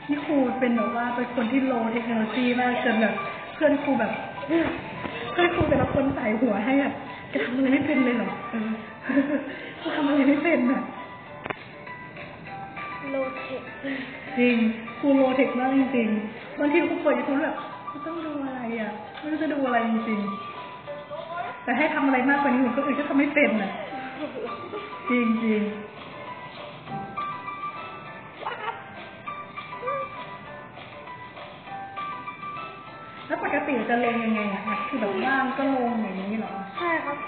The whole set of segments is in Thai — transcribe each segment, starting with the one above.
นี่ครูเป็นแบบว่าเป็นคนที่โลเทคโนโลยีมากจนแบบเพื่อนครูแบบเพื่อนครูแต่ละคนใส่หัวให้แบบจะทำอะไรไม่เป็นเลยเหรอจะทำอะไรไม่เป็นอ่ะโลเทคจริงครูโลเทคมากจริงๆบางทีครูเปิดยูทูบแบบต้องดูอะไรอ่ะไม่รู้จะดูอะไรจริงๆแต่ให้ทำอะไรมากกว่านี้หนูก็อื่นก็ทำไม่เป็นอ่ะจริงจริงแล้วปกติจะลงยังไงอ่ะคือแบบว่างก็ลงอย่างนี้เหรอใช่ครับ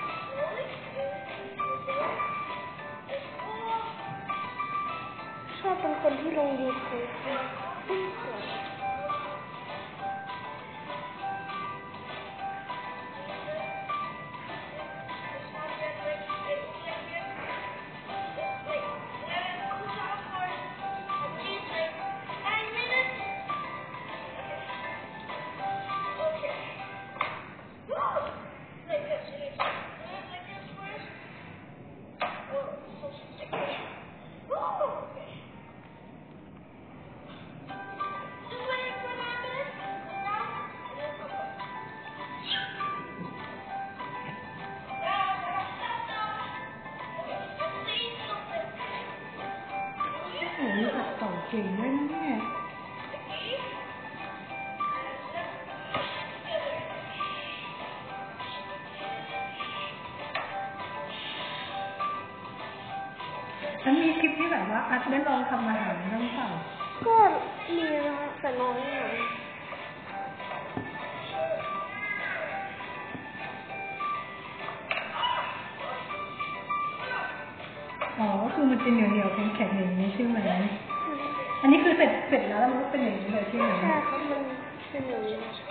ชอบเป็นคนที่ลงยูทูบโอ้ยตัดต่อเก่งด้วยนะเนี่ยฉันมีคลิปที่แบบว่าอัดได้ลองทำอาหารบ้างเปล่าก็มีนะแต่น้อยหน่อยอ๋อคือมันเป็นเหนียวๆแข็งๆอย่างนี้ใช่ไหมอันนี้คือเสร็จแล้วมันก็เป็นอย่างนี้เลยใช่ไหมใช่ครับมันเป็นอย่างนี้